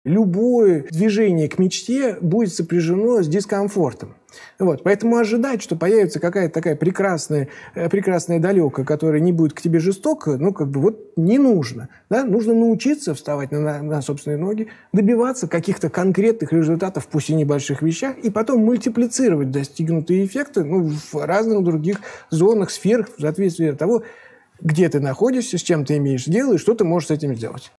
Любое движение к мечте будет сопряжено с дискомфортом. Вот. Поэтому ожидать, что появится какая-то такая прекрасная далека, которая не будет к тебе жестока, не нужно. Да? Нужно научиться вставать на собственные ноги, добиваться каких-то конкретных результатов, пусть и небольших вещах, и потом мультиплицировать достигнутые эффекты в разных других зонах, сферах, в соответствии от того, где ты находишься, с чем ты имеешь дело и что ты можешь с этим сделать.